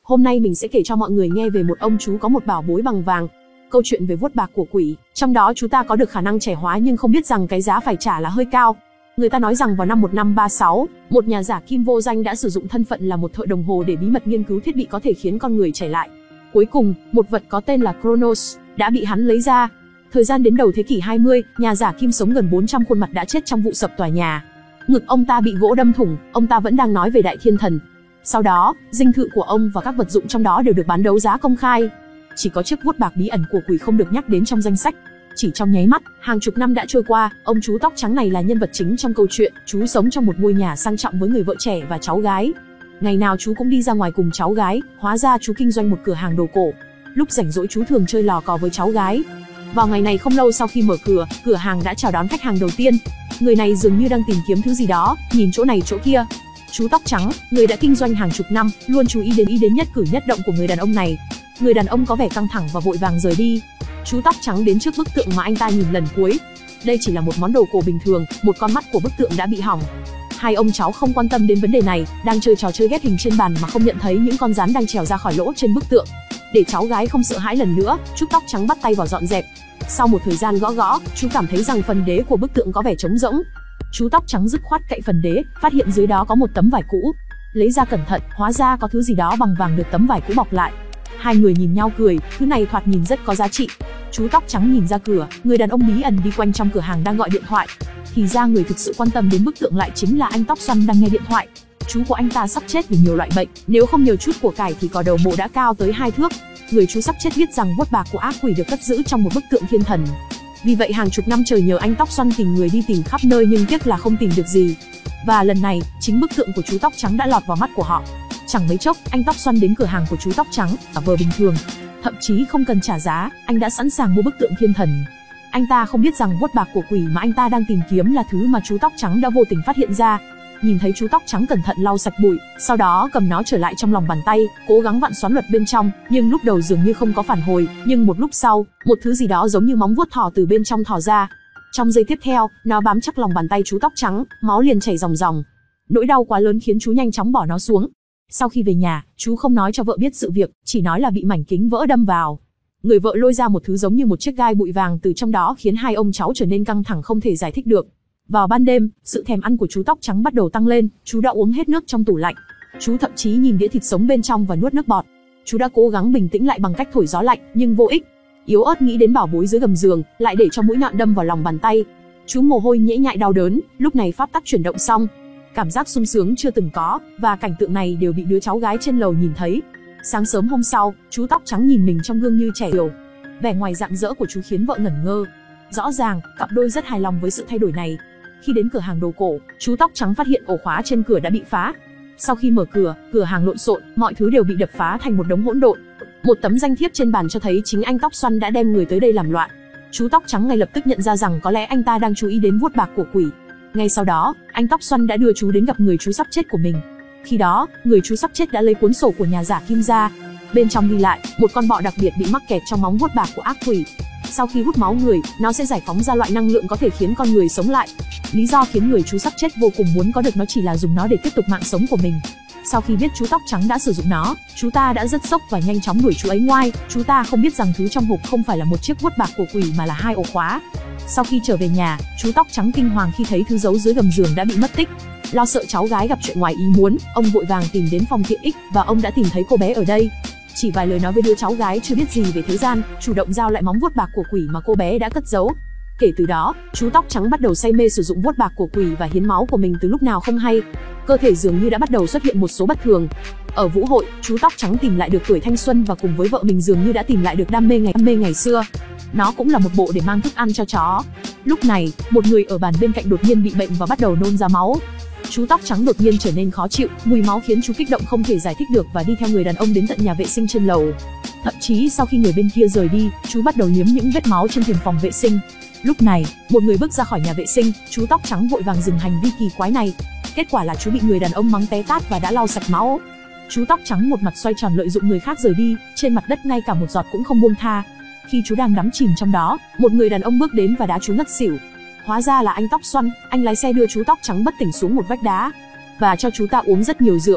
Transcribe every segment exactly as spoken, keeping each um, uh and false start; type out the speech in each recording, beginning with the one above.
Hôm nay mình sẽ kể cho mọi người nghe về một ông chú có một bảo bối bằng vàng. Câu chuyện về vuốt bạc của quỷ, trong đó chú ta có được khả năng trẻ hóa nhưng không biết rằng cái giá phải trả là hơi cao. Người ta nói rằng vào năm một nghìn năm trăm ba mươi sáu, một nhà giả kim vô danh đã sử dụng thân phận là một thợ đồng hồ để bí mật nghiên cứu thiết bị có thể khiến con người trẻ lại. Cuối cùng, một vật có tên là Chronos đã bị hắn lấy ra. Thời gian đến đầu thế kỷ hai mươi, nhà giả kim sống gần bốn trăm khuôn mặt đã chết trong vụ sập tòa nhà. Ngực ông ta bị gỗ đâm thủng, ông ta vẫn đang nói về đại thiên thần. Sau đó, dinh thự của ông và các vật dụng trong đó đều được bán đấu giá công khai. Chỉ có chiếc vuốt bạc bí ẩn của quỷ không được nhắc đến trong danh sách. Chỉ trong nháy mắt, hàng chục năm đã trôi qua, ông chú tóc trắng này là nhân vật chính trong câu chuyện. Chú sống trong một ngôi nhà sang trọng với người vợ trẻ và cháu gái. Ngày nào chú cũng đi ra ngoài cùng cháu gái, hóa ra chú kinh doanh một cửa hàng đồ cổ. Lúc rảnh rỗi chú thường chơi lò cò với cháu gái. Vào ngày này không lâu sau khi mở cửa, cửa hàng đã chào đón khách hàng đầu tiên. Người này dường như đang tìm kiếm thứ gì đó, nhìn chỗ này chỗ kia. Chú tóc trắng, người đã kinh doanh hàng chục năm, luôn chú ý đến ý đến nhất cử nhất động của người đàn ông này. Người đàn ông có vẻ căng thẳng và vội vàng rời đi. Chú tóc trắng đến trước bức tượng mà anh ta nhìn lần cuối. Đây chỉ là một món đồ cổ bình thường, một con mắt của bức tượng đã bị hỏng. Hai ông cháu không quan tâm đến vấn đề này, đang chơi trò chơi ghép hình trên bàn mà không nhận thấy những con rắn đang trèo ra khỏi lỗ trên bức tượng. Để cháu gái không sợ hãi lần nữa, chú tóc trắng bắt tay vào dọn dẹp. Sau một thời gian gõ gõ, chú cảm thấy rằng phần đế của bức tượng có vẻ trống rỗng. Chú tóc trắng dứt khoát cậy phần đế, phát hiện dưới đó có một tấm vải cũ. Lấy ra cẩn thận, hóa ra có thứ gì đó bằng vàng được tấm vải cũ bọc lại. Hai người nhìn nhau cười, thứ này thoạt nhìn rất có giá trị. Chú tóc trắng nhìn ra cửa, người đàn ông bí ẩn đi quanh trong cửa hàng đang gọi điện thoại. Thì ra người thực sự quan tâm đến bức tượng lại chính là anh tóc xoăn đang nghe điện thoại. Chú của anh ta sắp chết vì nhiều loại bệnh, nếu không nhiều chút của cải thì cỏ đầu mộ đã cao tới hai thước. Người chú sắp chết biết rằng vuốt bạc của ác quỷ được cất giữ trong một bức tượng thiên thần. Vì vậy hàng chục năm trời nhờ anh tóc xoăn tìm người đi tìm khắp nơi nhưng tiếc là không tìm được gì. Và lần này, chính bức tượng của chú tóc trắng đã lọt vào mắt của họ. Chẳng mấy chốc, anh tóc xoăn đến cửa hàng của chú tóc trắng, và vờ bình thường. Thậm chí không cần trả giá, anh đã sẵn sàng mua bức tượng thiên thần. Anh ta không biết rằng vuốt bạc của quỷ mà anh ta đang tìm kiếm là thứ mà chú tóc trắng đã vô tình phát hiện ra. Nhìn thấy chú tóc trắng cẩn thận lau sạch bụi, sau đó cầm nó trở lại trong lòng bàn tay, cố gắng vặn xoắn luật bên trong, nhưng lúc đầu dường như không có phản hồi, nhưng một lúc sau, một thứ gì đó giống như móng vuốt thỏ từ bên trong thò ra. Trong giây tiếp theo, nó bám chắc lòng bàn tay chú tóc trắng, máu liền chảy ròng ròng. Nỗi đau quá lớn khiến chú nhanh chóng bỏ nó xuống. Sau khi về nhà, chú không nói cho vợ biết sự việc, chỉ nói là bị mảnh kính vỡ đâm vào. Người vợ lôi ra một thứ giống như một chiếc gai bụi vàng từ trong đó khiến hai ông cháu trở nên căng thẳng không thể giải thích được. Vào ban đêm, sự thèm ăn của chú tóc trắng bắt đầu tăng lên, chú đã uống hết nước trong tủ lạnh. Chú thậm chí nhìn đĩa thịt sống bên trong và nuốt nước bọt. Chú đã cố gắng bình tĩnh lại bằng cách thổi gió lạnh, nhưng vô ích. Yếu ớt nghĩ đến bảo bối dưới gầm giường, lại để cho mũi nhọn đâm vào lòng bàn tay. Chú mồ hôi nhễ nhại đau đớn, lúc này pháp tắc chuyển động xong. Cảm giác sung sướng chưa từng có, và cảnh tượng này đều bị đứa cháu gái trên lầu nhìn thấy. Sáng sớm hôm sau, chú tóc trắng nhìn mình trong gương như trẻ hiểu. Vẻ ngoài rạng rỡ của chú khiến vợ ngẩn ngơ. Rõ ràng, cặp đôi rất hài lòng với sự thay đổi này. Khi đến cửa hàng đồ cổ, chú tóc trắng phát hiện ổ khóa trên cửa đã bị phá. Sau khi mở cửa, cửa hàng lộn xộn, mọi thứ đều bị đập phá thành một đống hỗn độn. Một tấm danh thiếp trên bàn cho thấy chính anh tóc xoăn đã đem người tới đây làm loạn. Chú tóc trắng ngay lập tức nhận ra rằng có lẽ anh ta đang chú ý đến vuốt bạc của quỷ. Ngay sau đó, anh tóc xoăn đã đưa chú đến gặp người chú sắp chết của mình. Khi đó, người chú sắp chết đã lấy cuốn sổ của nhà giả kim ra. Bên trong ghi lại, một con bọ đặc biệt bị mắc kẹt trong móng vuốt bạc của ác quỷ. Sau khi hút máu người, nó sẽ giải phóng ra loại năng lượng có thể khiến con người sống lại. Lý do khiến người chú sắp chết vô cùng muốn có được nó chỉ là dùng nó để tiếp tục mạng sống của mình. Sau khi biết chú tóc trắng đã sử dụng nó, chú ta đã rất sốc và nhanh chóng đuổi chú ấy ngoai. Chú ta không biết rằng thứ trong hộp không phải là một chiếc vuốt bạc của quỷ mà là hai ổ khóa. Sau khi trở về nhà, chú tóc trắng kinh hoàng khi thấy thứ giấu dưới gầm giường đã bị mất tích. Lo sợ cháu gái gặp chuyện ngoài ý muốn, ông vội vàng tìm đến phòng tiện ích và ông đã tìm thấy cô bé ở đây. Chỉ vài lời nói với đứa cháu gái chưa biết gì về thế gian, chủ động giao lại móng vuốt bạc của quỷ mà cô bé đã cất giấu. Kể từ đó, chú tóc trắng bắt đầu say mê sử dụng vuốt bạc của quỷ và hiến máu của mình từ lúc nào không hay. Cơ thể dường như đã bắt đầu xuất hiện một số bất thường. Ở vũ hội, chú tóc trắng tìm lại được tuổi thanh xuân và cùng với vợ mình dường như đã tìm lại được đam mê ngày đam mê ngày xưa. Nó cũng là một bộ để mang thức ăn cho chó. Lúc này, một người ở bàn bên cạnh đột nhiên bị bệnh và bắt đầu nôn ra máu. Chú tóc trắng đột nhiên trở nên khó chịu, mùi máu khiến chú kích động không thể giải thích được và đi theo người đàn ông đến tận nhà vệ sinh trên lầu. Thậm chí sau khi người bên kia rời đi, chú bắt đầu liếm những vết máu trên thềm phòng vệ sinh. Lúc này, một người bước ra khỏi nhà vệ sinh, chú tóc trắng vội vàng dừng hành vi kỳ quái này. Kết quả là chú bị người đàn ông mắng té tát và đã lau sạch máu. Chú tóc trắng một mặt xoay tròn lợi dụng người khác rời đi, trên mặt đất ngay cả một giọt cũng không buông tha. Khi chú đang đắm chìm trong đó, một người đàn ông bước đến và đá chú ngất xỉu. Hóa ra là anh tóc xoăn, anh lái xe đưa chú tóc trắng bất tỉnh xuống một vách đá và cho chú ta uống rất nhiều rượu.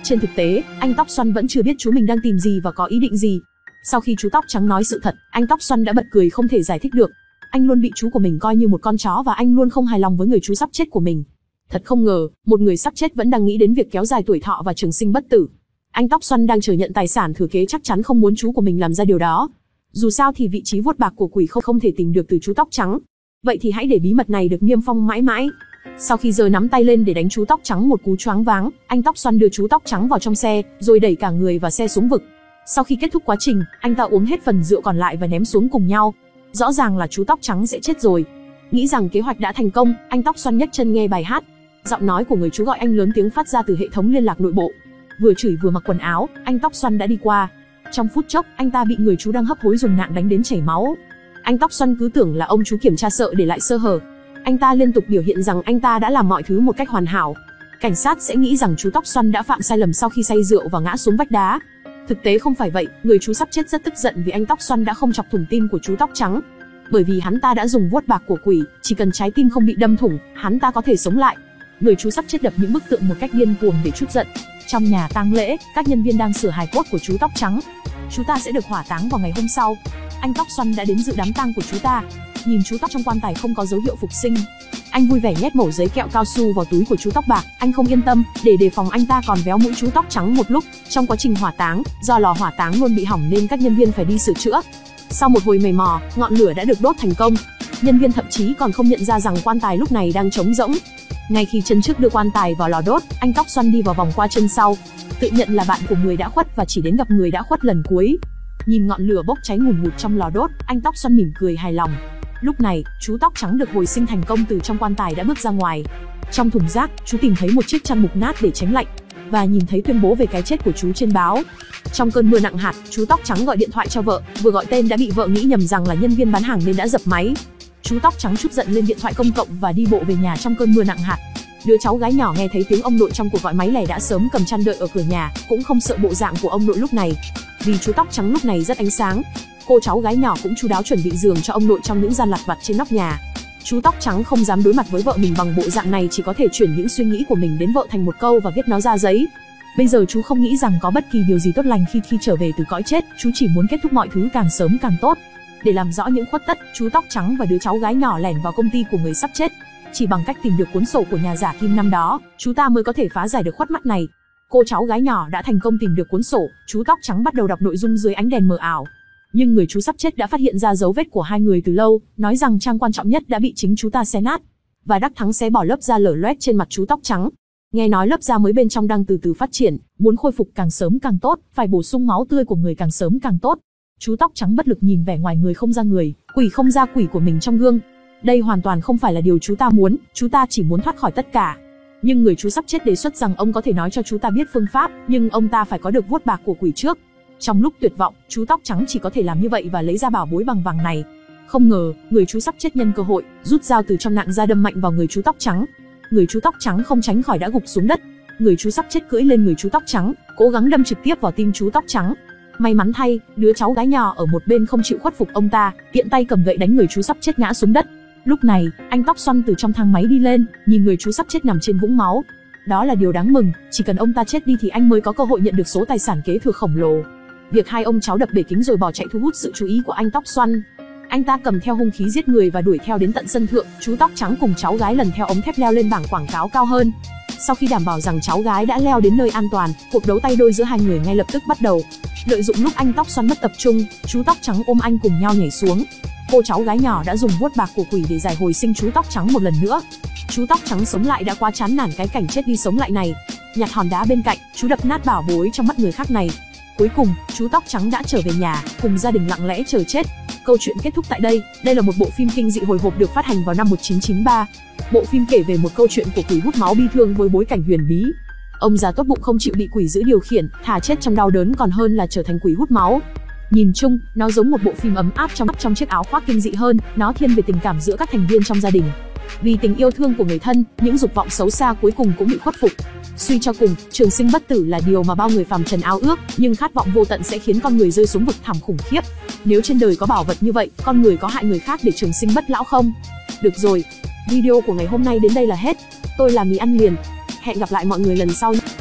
Trên thực tế, anh tóc xoăn vẫn chưa biết chú mình đang tìm gì và có ý định gì. Sau khi chú tóc trắng nói sự thật, anh tóc xoăn đã bật cười không thể giải thích được. Anh luôn bị chú của mình coi như một con chó và anh luôn không hài lòng với người chú sắp chết của mình. Thật không ngờ, một người sắp chết vẫn đang nghĩ đến việc kéo dài tuổi thọ và trường sinh bất tử. Anh tóc xoăn đang chờ nhận tài sản thừa kế chắc chắn không muốn chú của mình làm ra điều đó. Dù sao thì vị trí vuốt bạc của quỷ không không thể tìm được từ chú tóc trắng. Vậy thì hãy để bí mật này được niêm phong mãi mãi. Sau khi giơ nắm tay lên để đánh chú tóc trắng một cú choáng váng, anh tóc xoăn đưa chú tóc trắng vào trong xe, rồi đẩy cả người và xe xuống vực. Sau khi kết thúc quá trình, anh ta uống hết phần rượu còn lại và ném xuống cùng nhau. Rõ ràng là chú tóc trắng sẽ chết rồi. Nghĩ rằng kế hoạch đã thành công, anh tóc xoăn nhấc chân nghe bài hát. Giọng nói của người chú gọi anh lớn tiếng phát ra từ hệ thống liên lạc nội bộ. Vừa chửi vừa mặc quần áo, anh tóc xoăn đã đi qua. Trong phút chốc, anh ta bị người chú đang hấp hối dùng nạng đánh đến chảy máu. Anh tóc xoăn cứ tưởng là ông chú kiểm tra sợ để lại sơ hở. Anh ta liên tục biểu hiện rằng anh ta đã làm mọi thứ một cách hoàn hảo. Cảnh sát sẽ nghĩ rằng chú tóc xoăn đã phạm sai lầm sau khi say rượu và ngã xuống vách đá. Thực tế không phải vậy, người chú sắp chết rất tức giận vì anh tóc xoăn đã không chọc thủng tim của chú tóc trắng. Bởi vì hắn ta đã dùng vuốt bạc của quỷ, chỉ cần trái tim không bị đâm thủng, hắn ta có thể sống lại. Người chú sắp chết đập những bức tượng một cách điên cuồng để trút giận. Trong nhà tang lễ, các nhân viên đang sửa hài cốt của chú tóc trắng. Chú ta sẽ được hỏa táng vào ngày hôm sau. Anh tóc xoăn đã đến dự đám tang của chú ta. Nhìn chú tóc trong quan tài không có dấu hiệu phục sinh, anh vui vẻ nhét mẩu giấy kẹo cao su vào túi của chú tóc bạc. Anh không yên tâm, để đề phòng anh ta còn véo mũi chú tóc trắng một lúc. Trong quá trình hỏa táng, do lò hỏa táng luôn bị hỏng nên các nhân viên phải đi sửa chữa. Sau một hồi mày mò, ngọn lửa đã được đốt thành công. Nhân viên thậm chí còn không nhận ra rằng quan tài lúc này đang trống rỗng. Ngay khi chân trước đưa quan tài vào lò đốt, anh tóc xoăn đi vào vòng qua chân sau, tự nhận là bạn của người đã khuất và chỉ đến gặp người đã khuất lần cuối. Nhìn ngọn lửa bốc cháy ngùn ngụt trong lò đốt, anh tóc xoăn mỉm cười hài lòng. Lúc này, chú tóc trắng được hồi sinh thành công từ trong quan tài đã bước ra ngoài. Trong thùng rác, chú tìm thấy một chiếc chăn mục nát để tránh lạnh và nhìn thấy tuyên bố về cái chết của chú trên báo. Trong cơn mưa nặng hạt, chú tóc trắng gọi điện thoại cho vợ, vừa gọi tên đã bị vợ nghĩ nhầm rằng là nhân viên bán hàng nên đã dập máy. Chú tóc trắng trút giận lên điện thoại công cộng và đi bộ về nhà trong cơn mưa nặng hạt. Đứa cháu gái nhỏ nghe thấy tiếng ông nội trong cuộc gọi máy lẻ đã sớm cầm chăn đợi ở cửa nhà, cũng không sợ bộ dạng của ông nội lúc này. Vì chú tóc trắng lúc này rất ánh sáng, cô cháu gái nhỏ cũng chu đáo chuẩn bị giường cho ông nội trong những gian lặt vặt trên nóc nhà. Chú tóc trắng không dám đối mặt với vợ mình bằng bộ dạng này, chỉ có thể chuyển những suy nghĩ của mình đến vợ thành một câu và viết nó ra giấy. Bây giờ chú không nghĩ rằng có bất kỳ điều gì tốt lành khi khi trở về từ cõi chết, chú chỉ muốn kết thúc mọi thứ càng sớm càng tốt. Để làm rõ những khuất tất, chú tóc trắng và đứa cháu gái nhỏ lẻn vào công ty của người sắp chết. Chỉ bằng cách tìm được cuốn sổ của nhà giả kim năm đó, chú ta mới có thể phá giải được khuất mắt này. Cô cháu gái nhỏ đã thành công tìm được cuốn sổ, chú tóc trắng bắt đầu đọc nội dung dưới ánh đèn mờ ảo. Nhưng người chú sắp chết đã phát hiện ra dấu vết của hai người từ lâu, nói rằng trang quan trọng nhất đã bị chính chú ta xé nát. Và đắc thắng xé bỏ lớp da lở loét trên mặt chú tóc trắng. Nghe nói lớp da mới bên trong đang từ từ phát triển, muốn khôi phục càng sớm càng tốt, phải bổ sung máu tươi của người càng sớm càng tốt. Chú tóc trắng bất lực nhìn vẻ ngoài người không ra người, quỷ không ra quỷ của mình trong gương. Đây hoàn toàn không phải là điều chú ta muốn, chú ta chỉ muốn thoát khỏi tất cả. Nhưng người chú sắp chết đề xuất rằng ông có thể nói cho chú ta biết phương pháp, nhưng ông ta phải có được vuốt bạc của quỷ trước. Trong lúc tuyệt vọng, chú tóc trắng chỉ có thể làm như vậy và lấy ra bảo bối bằng vàng này. Không ngờ, người chú sắp chết nhân cơ hội, rút dao từ trong nạng ra đâm mạnh vào người chú tóc trắng. Người chú tóc trắng không tránh khỏi đã gục xuống đất. Người chú sắp chết cưỡi lên người chú tóc trắng, cố gắng đâm trực tiếp vào tim chú tóc trắng. May mắn thay, đứa cháu gái nhỏ ở một bên không chịu khuất phục ông ta, tiện tay cầm gậy đánh người chú sắp chết ngã xuống đất. Lúc này, anh tóc xoăn từ trong thang máy đi lên, nhìn người chú sắp chết nằm trên vũng máu. Đó là điều đáng mừng, chỉ cần ông ta chết đi thì anh mới có cơ hội nhận được số tài sản kế thừa khổng lồ. Việc hai ông cháu đập bể kính rồi bỏ chạy thu hút sự chú ý của anh tóc xoăn. Anh ta cầm theo hung khí giết người và đuổi theo đến tận sân thượng. Chú tóc trắng cùng cháu gái lần theo ống thép leo lên bảng quảng cáo cao hơn. Sau khi đảm bảo rằng cháu gái đã leo đến nơi an toàn, cuộc đấu tay đôi giữa hai người ngay lập tức bắt đầu. Lợi dụng lúc anh tóc xoăn mất tập trung, chú tóc trắng ôm anh cùng nhau nhảy xuống. Cô cháu gái nhỏ đã dùng vuốt bạc của quỷ để giải hồi sinh chú tóc trắng một lần nữa. Chú tóc trắng sống lại đã quá chán nản cái cảnh chết đi sống lại này. Nhặt hòn đá bên cạnh, chú đập nát bảo bối trong mắt người khác này. Cuối cùng, chú tóc trắng đã trở về nhà, cùng gia đình lặng lẽ chờ chết. Câu chuyện kết thúc tại đây. Đây là một bộ phim kinh dị hồi hộp được phát hành vào năm một nghìn chín trăm chín mươi ba. Bộ phim kể về một câu chuyện của quỷ hút máu bi thương với bối cảnh huyền bí. Ông già tốt bụng không chịu bị quỷ giữ điều khiển, thà chết trong đau đớn còn hơn là trở thành quỷ hút máu. Nhìn chung, nó giống một bộ phim ấm áp trong trong chiếc áo khoác kinh dị hơn, nó thiên về tình cảm giữa các thành viên trong gia đình. Vì tình yêu thương của người thân, những dục vọng xấu xa cuối cùng cũng bị khuất phục. Suy cho cùng, trường sinh bất tử là điều mà bao người phàm trần ao ước, nhưng khát vọng vô tận sẽ khiến con người rơi xuống vực thẳm khủng khiếp. Nếu trên đời có bảo vật như vậy, con người có hại người khác để trường sinh bất lão không? Được rồi, video của ngày hôm nay đến đây là hết. Tôi là Mì Ăn Liền. Hẹn gặp lại mọi người lần sau nhé.